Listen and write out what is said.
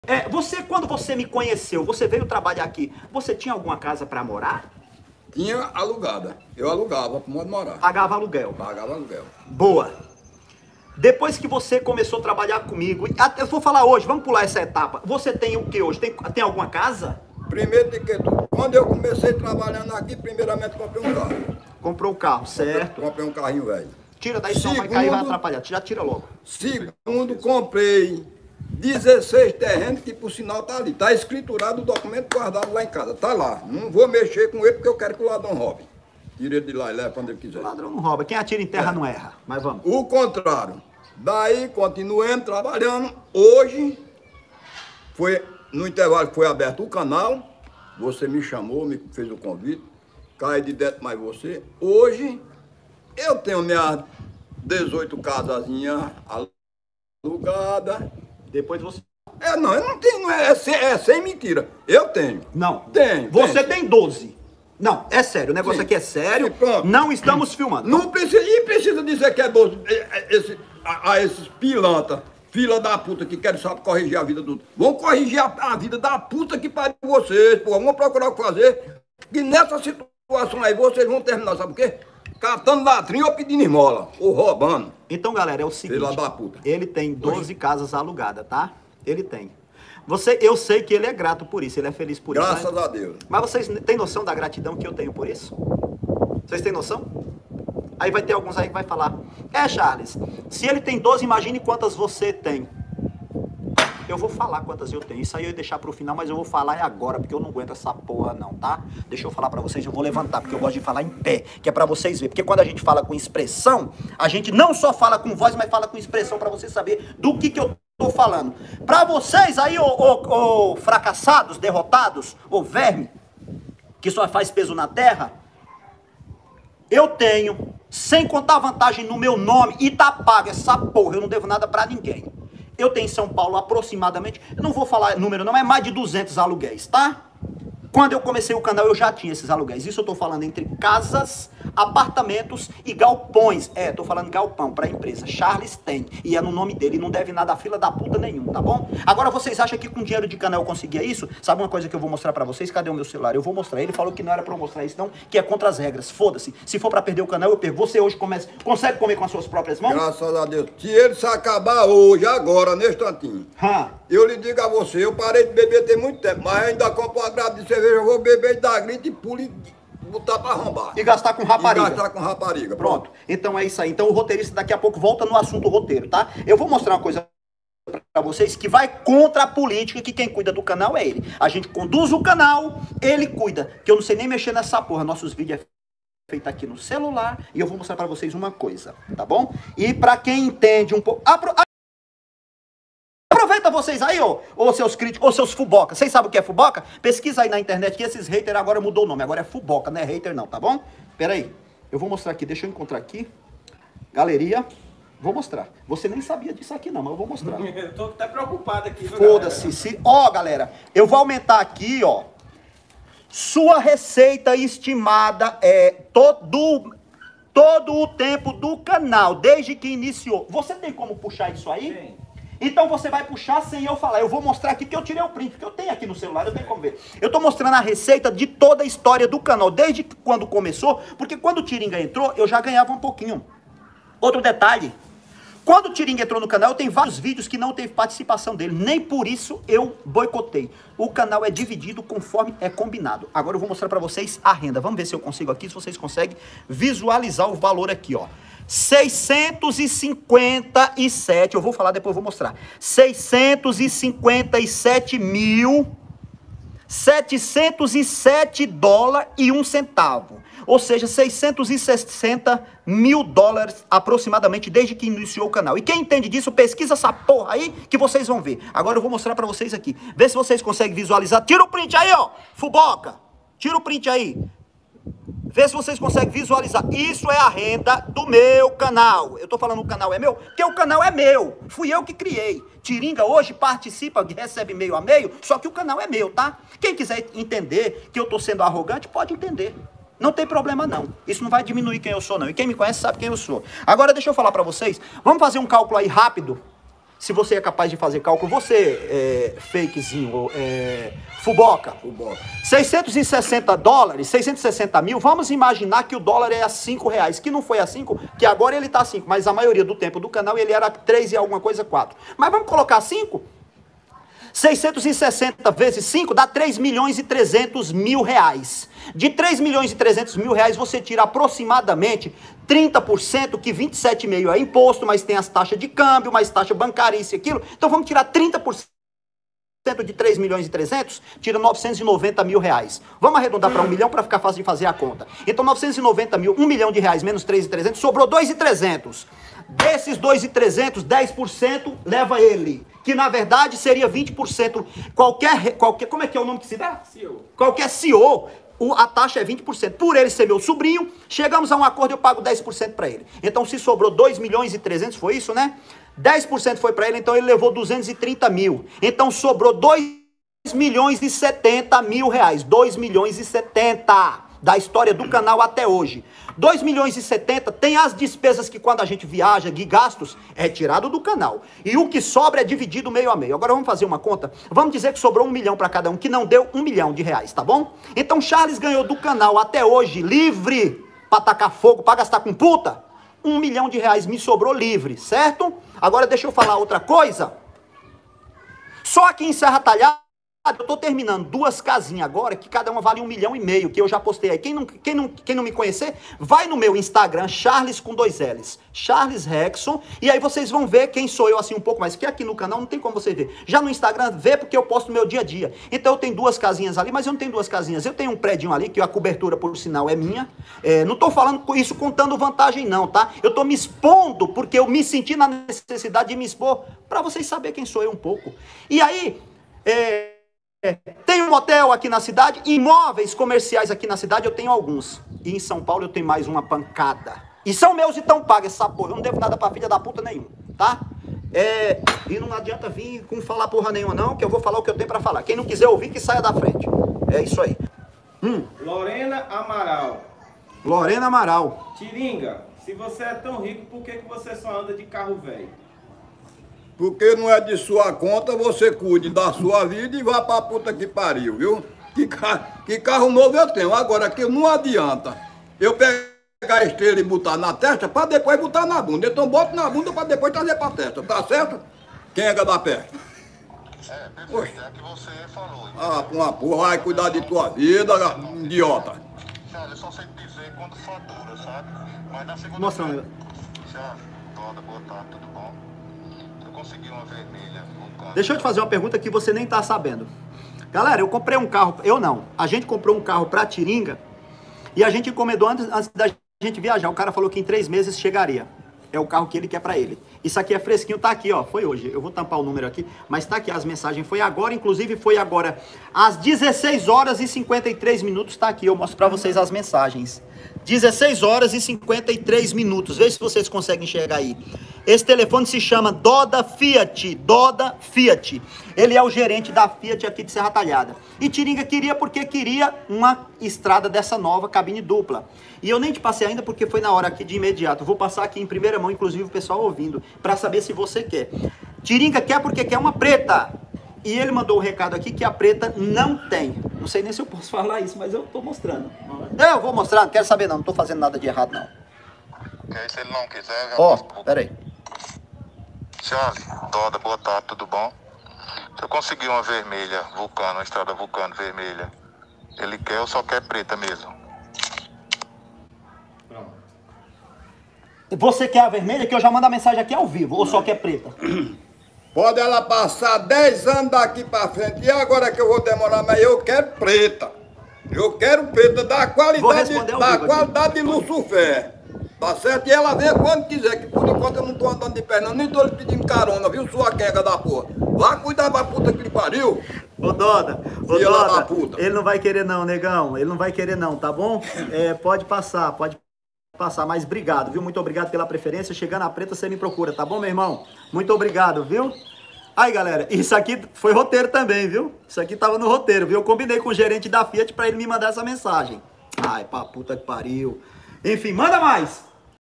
Quando você me conheceu, você veio trabalhar aqui, você tinha alguma casa para morar? Tinha alugada. Eu alugava para modo morar. Pagava aluguel. Pagava aluguel. Boa. Depois que você começou a trabalhar comigo, eu vou falar hoje, vamos pular essa etapa. Você tem o que hoje? Tem alguma casa? Primeiro de que tudo, quando eu comecei trabalhando aqui, primeiramente comprei um carro. Comprou o carro, certo. Comprei um carrinho velho. Tira daí, senão vai cair e vai atrapalhar. Já tira logo. Segundo, comprei 16 terrenos que por sinal tá ali. Tá escriturado o documento guardado lá em casa. Tá lá. Não vou mexer com ele porque eu quero que o ladrão roube. Tira ele de lá e leva pra onde ele quiser. O ladrão não rouba. Quem atira em terra não erra. Mas vamos. O contrário. Daí continuamos trabalhando. Hoje, no intervalo que foi aberto o canal, você me chamou, me fez o convite, caí de dentro mais você. Hoje, eu tenho minhas 18 casazinhas alugadas. Depois você... Eu não tenho, é sem mentira. Eu tenho. Não. Tenho. Você tem 12. Não, é sério, o negócio Sim. aqui é sério. Sim, pronto. Não estamos filmando. Não precisa, e precisa dizer que é 12. Esses pilantra, fila da puta que querem só corrigir a vida do... Vão corrigir a vida da puta que pariu vocês, pô. Vão procurar o que fazer. E nessa situação aí vocês vão terminar, sabe o quê? Catando ladrinho ou pedindo esmola. Ou roubando. Então, galera, é o seguinte. Fila da puta. Ele tem 12 casas alugadas, tá? Ele tem. Eu sei que ele é grato por isso, ele é feliz por isso. Graças a Deus. Mas vocês têm noção da gratidão que eu tenho por isso? Vocês têm noção? Aí vai ter alguns aí que vai falar, Charles, se ele tem 12, imagine quantas você tem. Eu vou falar quantas eu tenho. Isso aí eu ia deixar pro final, mas eu vou falar agora, porque eu não aguento essa porra não, tá? Deixa eu falar pra vocês, eu vou levantar, porque eu gosto de falar em pé, que é pra vocês verem. Porque quando a gente fala com expressão, a gente não só fala com voz, mas fala com expressão pra vocês saberem do que eu tô falando. Pra vocês aí, ô fracassados, derrotados, ô verme, que só faz peso na terra, eu tenho, sem contar vantagem no meu nome, e tá pago essa porra, eu não devo nada pra ninguém. Eu tenho em São Paulo aproximadamente, eu não vou falar número não, é mais de 200 aluguéis, tá? Quando eu comecei o canal eu já tinha esses aluguéis. Isso eu tô falando entre casas, apartamentos e galpões. Tô falando galpão pra empresa. Charles tem. E é no nome dele. Não deve nada a fila da puta nenhum, tá bom? Agora vocês acham que com dinheiro de canal eu conseguia isso? Sabe uma coisa que eu vou mostrar pra vocês? Cadê o meu celular? Eu vou mostrar. Ele falou que não era pra eu mostrar isso não, que é contra as regras. Foda-se. Se for pra perder o canal, eu perco. Você hoje consegue comer com as suas próprias mãos? Graças a Deus. Se ele se acabar hoje, agora, nesse instantinho, eu lhe digo a você, eu parei de beber tem muito tempo, mas ainda compro uma grade de cerveja, eu vou beber e dar grito e pulo e botar pra arrombar. E gastar com rapariga. E gastar com rapariga, pronto. Então é isso aí. Então o roteirista daqui a pouco volta no assunto roteiro, tá? Eu vou mostrar uma coisa pra vocês que vai contra a política, que quem cuida do canal é ele. A gente conduz o canal, ele cuida. Que eu não sei nem mexer nessa porra. Nossos vídeos é feito aqui no celular e eu vou mostrar pra vocês uma coisa, tá bom? E pra quem entende um pouco... Aproveita vocês aí, ô seus críticos, ô seus fuboca. Vocês sabem o que é fuboca? Pesquisa aí na internet que esses haters agora mudou o nome. Agora é fuboca, não é hater não, tá bom? Pera aí. Eu vou mostrar aqui, deixa eu encontrar aqui. Galeria. Vou mostrar. Você nem sabia disso aqui não, mas eu vou mostrar. Eu tô até preocupado aqui. Foda-se. Galera, eu vou aumentar aqui, Sua receita estimada é todo o tempo do canal, desde que iniciou. Você tem como puxar isso aí? Tem. Então você vai puxar sem eu falar. Eu vou mostrar aqui que eu tirei o print, que eu tenho aqui no celular, eu tenho como ver. Eu tô mostrando a receita de toda a história do canal, desde quando começou, porque quando o Tiringa entrou, eu já ganhava um pouquinho. Outro detalhe, quando o Tiringa entrou no canal, tem vários vídeos que não teve participação dele, nem por isso eu boicotei. O canal é dividido conforme é combinado. Agora eu vou mostrar pra vocês a renda. Vamos ver se eu consigo aqui, se vocês conseguem visualizar o valor aqui, 657, eu vou falar depois, eu vou mostrar. 657.707 dólares e 1 centavo. Ou seja, 660 mil dólares aproximadamente desde que iniciou o canal. E quem entende disso, pesquisa essa porra aí que vocês vão ver. Agora eu vou mostrar pra vocês aqui. Vê se vocês conseguem visualizar. Tira o print aí, fuboca. Tira o print aí. Vê se vocês conseguem visualizar. Isso é a renda do meu canal. Eu tô falando o canal é meu, porque o canal é meu. Fui eu que criei. Tiringa hoje participa, recebe meio a meio, só que o canal é meu, tá? Quem quiser entender que eu tô sendo arrogante, pode entender. Não tem problema não. Isso não vai diminuir quem eu sou não. E quem me conhece sabe quem eu sou. Agora deixa eu falar pra vocês. Vamos fazer um cálculo aí rápido. se você é capaz de fazer cálculo, você, fakezinho, Fuboca. 660 dólares, 660 mil, vamos imaginar que o dólar é a R$5, que não foi a 5, que agora ele tá a 5, mas a maioria do tempo do canal ele era 3 e alguma coisa 4. Mas vamos colocar 5? 660 vezes 5 dá 3 milhões e 300 mil reais. De 3 milhões e 300 mil reais você tira aproximadamente 30%, que 27,5% é imposto, mas tem as taxas de câmbio, mais taxa bancária, isso e aquilo. Então vamos tirar 30% de 3 milhões e 300, tira 990 mil reais. Vamos arredondar para 1 milhão para ficar fácil de fazer a conta. Então 990 mil, 1 milhão de reais menos 3.300, sobrou 2.300. Desses 2.300, 10% leva ele, que na verdade seria 20%. Qualquer, como é que é o nome que se dá? CEO. Qualquer CEO, a taxa é 20%. Por ele ser meu sobrinho, chegamos a um acordo, eu pago 10% para ele. Então se sobrou 2 milhões e 300, foi isso, né? 10% foi para ele, então ele levou 230 mil. Então sobrou 2 milhões e 70 mil reais. 2 milhões e 70 da história do canal até hoje. 2 milhões e 70 tem as despesas que quando a gente viaja, de gastos, é tirado do canal. E o que sobra é dividido meio a meio. Agora vamos fazer uma conta. Vamos dizer que sobrou 1 milhão para cada um, que não deu 1 milhão de reais, tá bom? Então Charles ganhou do canal até hoje, livre, para tacar fogo, para gastar com puta, 1 milhão de reais me sobrou livre, certo? Agora deixa eu falar outra coisa. Só aqui em Serra Talhada, eu tô terminando 2 casinhas agora, que cada uma vale 1,5 milhão, que eu já postei aí. Quem não me conhecer, vai no meu Instagram, Charles com 2 L's, Charles Rexon, e aí vocês vão ver quem sou eu assim um pouco mais, que aqui no canal não tem como você ver. Já no Instagram, vê porque eu posto no meu dia a dia. Então eu tenho 2 casinhas ali, mas eu não tenho 2 casinhas. Eu tenho um prédio ali, que a cobertura, por sinal, é minha. Não tô falando com isso contando vantagem não, tá? Eu tô me expondo porque eu me senti na necessidade de me expor, pra vocês saberem quem sou eu um pouco. E aí, tem um hotel aqui na cidade, imóveis comerciais aqui na cidade, eu tenho alguns. E em São Paulo eu tenho mais uma pancada. E são meus e tão pagos essa porra. Eu não devo nada pra filha da puta nenhum, tá? E não adianta vir com falar porra nenhuma não, que eu vou falar o que eu tenho pra falar. Quem não quiser ouvir, que saia da frente. É isso aí. Lorena Amaral. Lorena Amaral. Tiringa, se você é tão rico, por que você só anda de carro velho? Porque não é de sua conta, você cuide da sua vida e vá pra puta que pariu, viu? Que carro novo eu tenho. Agora que não adianta eu pegar a estrela e botar na testa pra depois botar na bunda. Então boto na bunda pra depois trazer pra testa, tá certo? Quem é da peste? Perfeito, é que você falou. Uma porra, vai cuidar de tua vida, idiota. Charles, eu só sei dizer quando fatura, sabe? Mas na segunda... Mostrando. Charles, boa tarde, tudo bom? Consegui uma vermelha. Deixa eu te fazer uma pergunta que você nem tá sabendo. Galera, eu comprei um carro, a gente comprou um carro pra Tiringa e a gente encomendou antes da gente viajar. O cara falou que em 3 meses chegaria. É o carro que ele quer pra ele. Isso aqui é fresquinho, tá aqui, ó, foi hoje. Eu vou tampar o número aqui, mas tá aqui as mensagens. Foi agora, inclusive foi agora às 16 horas e 53 minutos, tá aqui. Eu mostro pra vocês as mensagens. 16 horas e 53 minutos. Veja se vocês conseguem enxergar aí. Esse telefone se chama Doda Fiat. Doda Fiat. Ele é o gerente da Fiat aqui de Serra Talhada. E Tiringa queria porque queria uma estrada dessa nova, cabine dupla. E eu nem te passei ainda porque foi na hora aqui de imediato. Vou passar aqui em primeira mão, inclusive o pessoal ouvindo, para saber se você quer. Tiringa quer porque quer uma preta. E ele mandou o recado aqui que a preta não tem. Não sei nem se eu posso falar isso, mas eu tô mostrando. Eu vou mostrar, não quero saber não tô fazendo nada de errado não. Okay, se ele não quiser... Ó, peraí. Charles, Doda, boa tarde, tudo bom? Se eu conseguir uma vermelha, Vulcano, uma estrada Vulcano vermelha, ele quer ou só quer preta mesmo? Você quer a vermelha, que eu já mando a mensagem aqui ao vivo, ou só quer preta? Pode ela passar 10 anos daqui pra frente. E agora que eu vou demorar, mas eu quero preta. Eu quero preta da qualidade de Lucifer. Tá certo? E ela vem quando quiser, que por enquanto eu não tô andando de perna, nem tô lhe pedindo carona, viu? Sua quenga da porra. Vá cuidar da puta que lhe pariu. Ô Doda, ele não vai querer não, negão. Ele não vai querer não, tá bom? Pode passar, mas obrigado, viu? Muito obrigado pela preferência. Chegando a preta, você me procura, tá bom, meu irmão? Muito obrigado, viu? Aí, galera, isso aqui foi roteiro também, viu? Isso aqui tava no roteiro, viu? Eu combinei com o gerente da Fiat pra ele me mandar essa mensagem. Ai, pra puta que pariu. Enfim, manda mais!